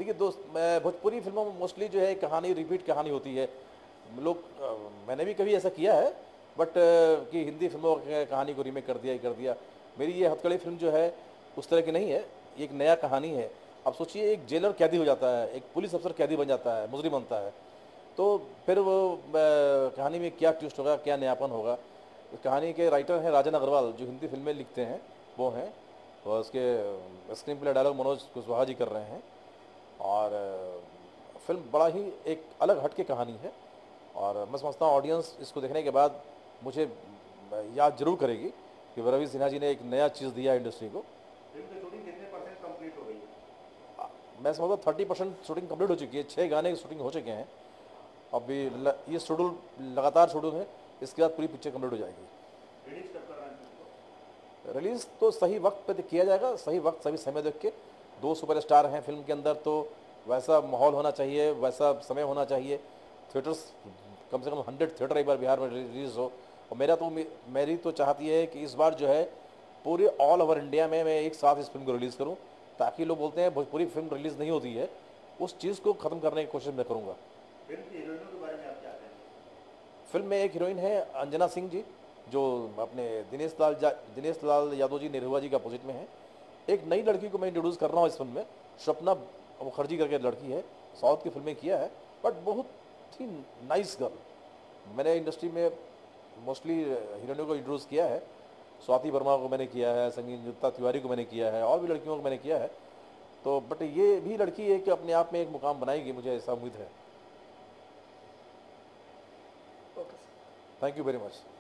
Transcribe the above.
देखिए दोस्त, मैं भोजपुरी फिल्मों में मोस्टली जो है कहानी रिपीट कहानी होती है। लोग मैंने भी कभी ऐसा किया है, बट कि हिंदी फिल्मों की कहानी को रीमेक कर दिया ही कर दिया। मेरी ये हथकड़ी फिल्म जो है उस तरह की नहीं है, ये एक नया कहानी है। अब सोचिए, एक जेलर कैदी हो जाता है, एक पुलिस अफसर कैदी बन जाता है, मुजरिम बनता है। तो फिर वो कहानी में क्या ट्विस्ट होगा, क्या नयापन होगा। इस कहानी के राइटर हैं राजन अग्रवाल, जो हिंदी फिल्में लिखते हैं वो हैं। और उसके screen play dialogue Manoj Kushwaha ji कर रहे हैं। और फिल्म बड़ा ही एक अलग हट के कहानी है। और मैं समझता हूँ ऑडियंस इसको देखने के बाद मुझे याद जरूर करेगी कि रवि सिन्हा जी ने एक नया चीज़ दिया इंडस्ट्री को। फिल्म की शूटिंग कितने परसेंट कंप्लीट हो गई है? मैं समझता हूँ 30% शूटिंग कंप्लीट हो चुकी है, 6 गाने की शूटिंग हो चुके हैं। अभी ये शेड्यूल लगातार शेड्यूल है, इसके बाद पूरी पिक्चर कंप्लीट हो जाएगी। रिलीज कब कर रहे हैं फिल्म को? रिलीज़ तो सही वक्त पे किया जाएगा, सही वक्त सही समय देख के। 2 सुपरस्टार हैं फिल्म के अंदर, तो वैसा माहौल होना चाहिए, वैसा समय होना चाहिए। थिएटर्स कम से कम 100 थिएटर एक बार बिहार में रिलीज़ हो। और मेरी तो चाहती है कि इस बार जो है पूरे ऑल ओवर इंडिया में मैं एक साथ इस फिल्म को रिलीज़ करूं, ताकि लोग बोलते हैं भोजपुरी फिल्म रिलीज़ नहीं होती है, उस चीज़ को ख़त्म करने की कोशिश मैं करूँगा। फिल्म की हीरोइनों के बारे में आप क्या कहेंगे? फिल्म में एक हीरोइन है अंजना सिंह जी, जो अपने दिनेश लाल यादव जी निरहुआ जी के अपोजिट में है। एक नई लड़की को मैं इंट्रोड्यूस कर रहा हूँ इस फिल्म में, स्वप्ना मुखर्जी करके लड़की है, साउथ की फिल्में किया है, बट बहुत ही नाइस गर्ल। मैंने इंडस्ट्री में मोस्टली हीरोइनों को इंट्रोड्यूस किया है। स्वाति वर्मा को मैंने किया है, संगीता तिवारी को मैंने किया है, और भी लड़कियों को मैंने किया है। तो बट ये भी लड़की है कि अपने आप में एक मुकाम बनाएगी, मुझे ऐसा उम्मीद है। Okay sir. Thank you very much.